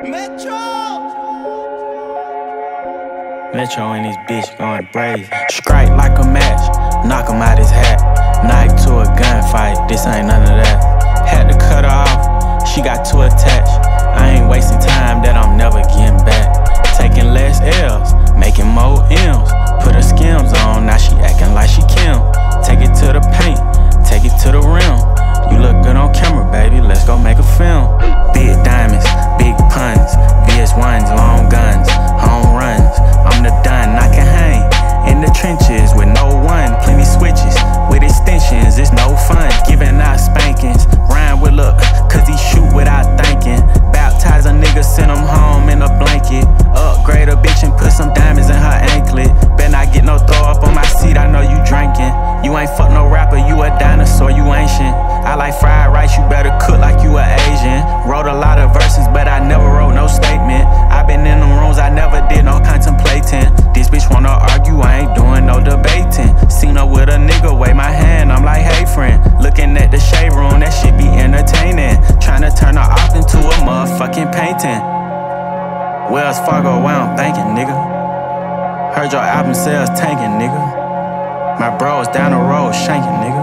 Metro and this bitch going brazen. Strike like a match, knock him out his hat. Knife to a gunfight, this ain't none of that. Had to cut her off, she got too attached. I ain't wasting time that I'm never getting back. Taking less L's, making more M's. Put her skims on, now she acting like she Kim. Take it to the paint, take it to the rim. You look good on camera, baby, let's go make a film. Big diamonds, big puns, VS1s, long guns, home runs. I'm the done, I can hang in the trenches with no one. Plenty switches with extensions, it's no fun. Giving out spankings, rhyme with luck, cause he shoot without thinking. Baptize a nigga, send him home in a blanket. Upgrade a bitch and put some diamonds in her anklet. Bet not get no throw up on my seat, I know you drinking. You ain't fuck no rapper, you a dinosaur, you ancient. I like fried rice, you better cook like you a Asian. Wrote a lot of verses, but I never wrote no statement. I been in them rooms, I never did no contemplating. This bitch wanna argue, I ain't doing no debating. Seen her with a nigga, wave my hand, I'm like, hey friend. Looking at the shade room, that shit be entertaining. Tryna turn her off into a motherfucking painting. Wells Fargo, where I'm thinking, nigga. Heard your album sales tanking, nigga. My bros down the road shanking, nigga.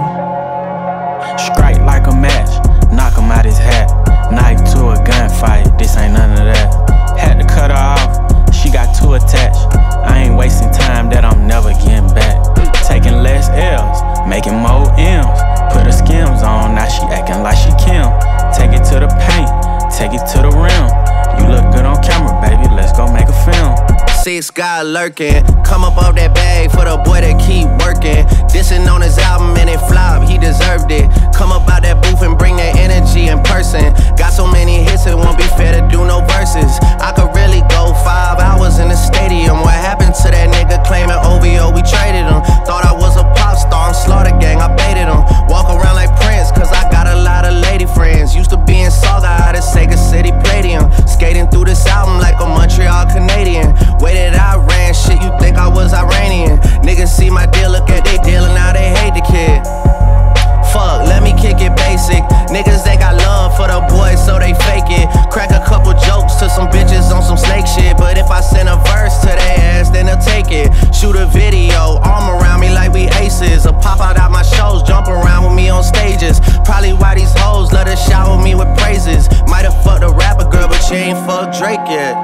Strike like a match, knock him out his hat. Knife to a gunfight, this ain't none of that. Had to cut her off, she got too attached. I ain't wasting time that I'm never getting back. Taking less L's, making more M's. Put her skims on, now she acting like she Kim. Take it to the paint, take it to the rim. You look good on camera, baby, let's go make a film. Six guy lurking, come up off that bag for the boy that keep working. Dissing on his album and it flop, he deserved it. Come up out that booth and bring that energy in person. Got so many hits, it won't be fair to do no verses. I could really go 5 hours in the stadium. What happened to that nigga claiming OVO? We traded him. Thought I was a pop star, I'm Slaughter Gang, I baited him. Walk around like Prince, cause I got a lot of lady friends. Used to be in Saga out at Sega City Palladium. Skating through this album like a Montreal Canadian. That I ran shit, you think I was Iranian. Niggas see my deal, look at they deal, and now they hate the kid. Fuck, let me kick it basic. Niggas, they got love for the boys, so they fake it. Crack a couple jokes to some bitches on some snake shit. But if I send a verse to their ass, then they'll take it. Shoot a video, arm around me like we aces. Or pop out my shows, jump around with me on stages. Probably why these hoes let her shower me with praises. Might have fucked a rapper girl, but she ain't fucked Drake yet.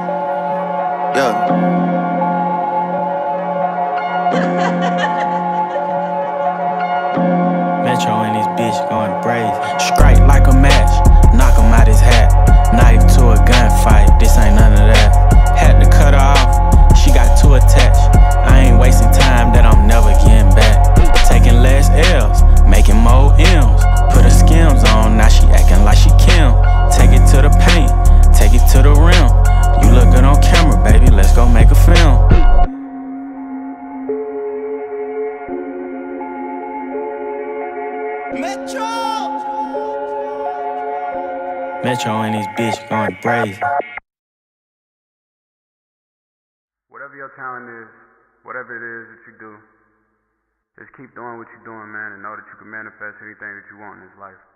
Yeah. Metro and this bitch going brazen. Strike like a match, knock him out his hat. Knife to a gunfight, this ain't none of that. Had to cut her off, she got too attached. I ain't wasting time that I'm never getting back. Taking less L's, making more M's. Put her skims on, now she acting like she Kim. Take it to the paint, take it to the rim. You look good on camera, baby, let's go make a film. Metro and this bitch going brazen. Whatever your talent is, whatever it is that you do, just keep doing what you're doing, man, and know that you can manifest anything that you want in this life.